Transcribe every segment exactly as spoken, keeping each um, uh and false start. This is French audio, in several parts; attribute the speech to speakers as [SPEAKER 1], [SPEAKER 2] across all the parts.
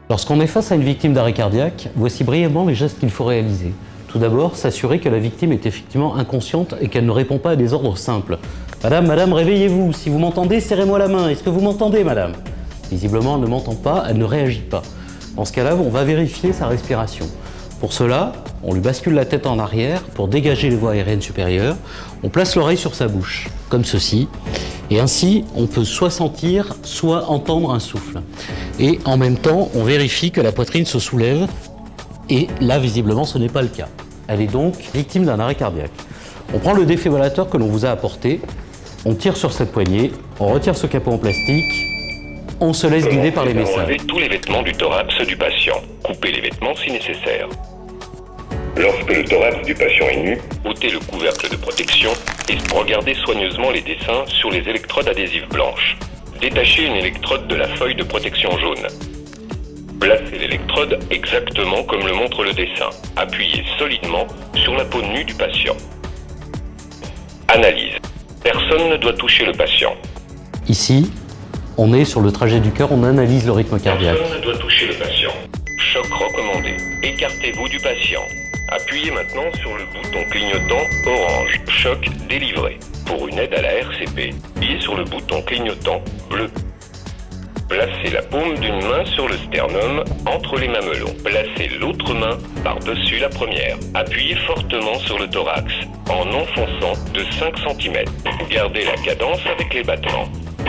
[SPEAKER 1] Lorsqu'on est face à une victime d'arrêt cardiaque, voici brièvement les gestes qu'il faut réaliser. Tout d'abord, s'assurer que la victime est effectivement inconsciente et qu'elle ne répond pas à des ordres simples. « Madame, madame, réveillez-vous. Si vous m'entendez, serrez-moi la main. Est-ce que vous m'entendez, madame ?» Visiblement, elle ne m'entend pas, elle ne réagit pas. Dans ce cas-là, on va vérifier sa respiration. Pour cela, on lui bascule la tête en arrière pour dégager les voies aériennes supérieures. On place l'oreille sur sa bouche, comme ceci. Et ainsi, on peut soit sentir, soit entendre un souffle. Et en même temps, on vérifie que la poitrine se soulève. Et là, visiblement, ce n'est pas le cas. Elle est donc victime d'un arrêt cardiaque. On prend le défibrillateur que l'on vous a apporté, on tire sur cette poignée, on retire ce capot en plastique, on se laisse guider par les messages.
[SPEAKER 2] Enlevez tous les vêtements du thorax du patient. Coupez les vêtements si nécessaire. Lorsque le thorax du patient est nu, ôtez le couvercle de protection et regardez soigneusement les dessins sur les électrodes adhésives blanches. Détachez une électrode de la feuille de protection jaune. Placez l'électrode exactement comme le montre le dessin. Appuyez solidement sur la peau nue du patient. Analyse. Personne ne doit toucher le patient.
[SPEAKER 1] Ici, on est sur le trajet du cœur, on analyse le rythme cardiaque.
[SPEAKER 2] Personne ne doit toucher le patient. Choc recommandé. Écartez-vous du patient. Appuyez maintenant sur le bouton clignotant orange. Choc délivré. Pour une aide à la R C P, appuyez sur le bouton clignotant bleu. Placez la paume d'une main sur le sternum entre les mamelons. Placez l'autre main par-dessus la première. Appuyez fortement sur le thorax en enfonçant de cinq centimètres. Gardez la cadence avec les battements.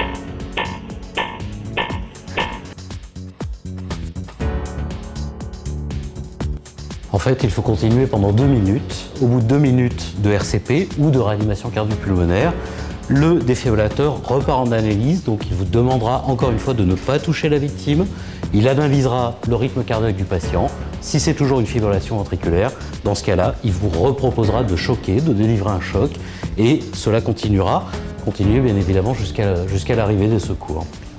[SPEAKER 1] En fait, il faut continuer pendant deux minutes. Au bout de deux minutes de R C P ou de réanimation cardio-pulmonaire, le défibrillateur repart en analyse, donc il vous demandera encore une fois de ne pas toucher la victime. Il analysera le rythme cardiaque du patient. Si c'est toujours une fibrillation ventriculaire, dans ce cas-là, il vous reproposera de choquer, de délivrer un choc, et cela continuera, continuer bien évidemment jusqu'à jusqu'à l'arrivée des secours.